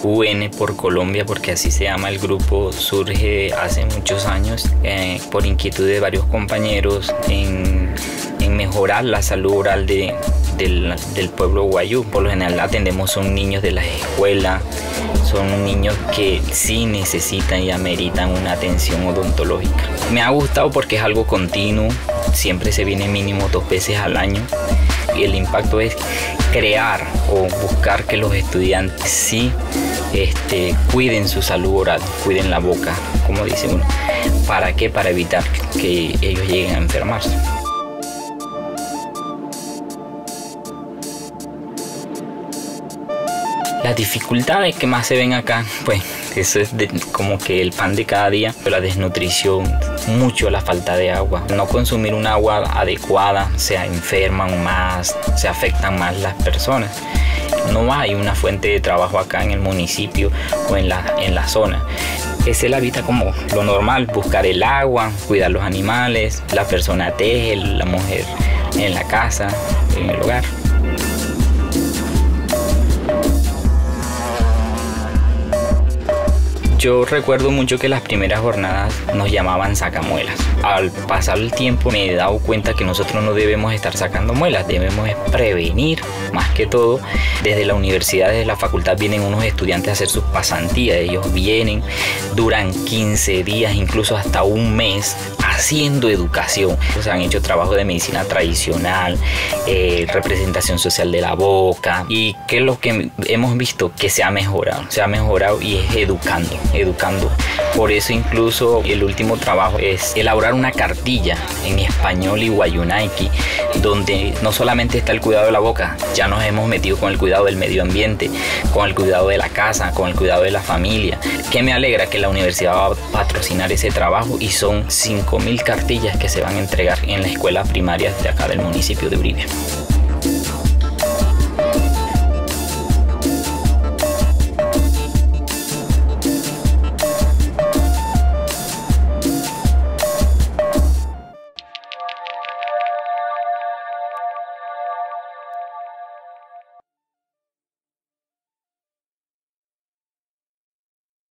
UN por Colombia, porque así se llama el grupo, surge hace muchos años por inquietud de varios compañeros en mejorar la salud oral del pueblo guayú. Por lo general atendemos son niños de las escuelas, son niños que sí necesitan y ameritan una atención odontológica. Me ha gustado porque es algo continuo, siempre se viene mínimo 2 veces al año y el impacto es crear o buscar que los estudiantes sí cuiden su salud oral, cuiden la boca, como dice uno. ¿Para qué? Para evitar que ellos lleguen a enfermarse. Las dificultades que más se ven acá, pues eso es como que el pan de cada día, la desnutrición, mucho la falta de agua. No consumir un agua adecuada, se enferman más, se afectan más las personas. No hay una fuente de trabajo acá en el municipio o en la zona. Es la vida como lo normal, buscar el agua, cuidar los animales, la persona teje, la mujer en la casa, en el hogar. Yo recuerdo mucho que las primeras jornadas nos llamaban sacamuelas. Al pasar el tiempo me he dado cuenta que nosotros no debemos estar sacando muelas, debemos prevenir más que todo. Desde la universidad, desde la facultad vienen unos estudiantes a hacer sus pasantías. Ellos vienen, duran 15 días, incluso hasta un mes, haciendo educación. Se han hecho trabajo de medicina tradicional, representación social de la boca. ¿Y qué es lo que hemos visto? Que se ha mejorado y es educando. Por eso incluso el último trabajo es elaborar una cartilla en español y guayunaiki, donde no solamente está el cuidado de la boca, ya nos hemos metido con el cuidado del medio ambiente, con el cuidado de la casa, con el cuidado de la familia. Que me alegra que la universidad va a patrocinar ese trabajo y son 5.000 cartillas que se van a entregar en las escuelas primarias de acá del municipio de Uribe.